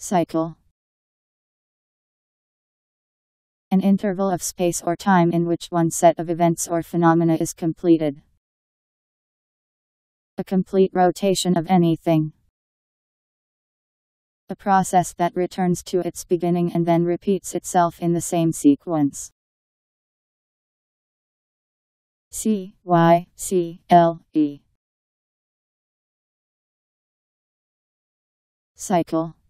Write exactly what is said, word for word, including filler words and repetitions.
Cycle. An interval of space or time in which one set of events or phenomena is completed. A complete rotation of anything. A process that returns to its beginning and then repeats itself in the same sequence. C Y C L E. Cycle.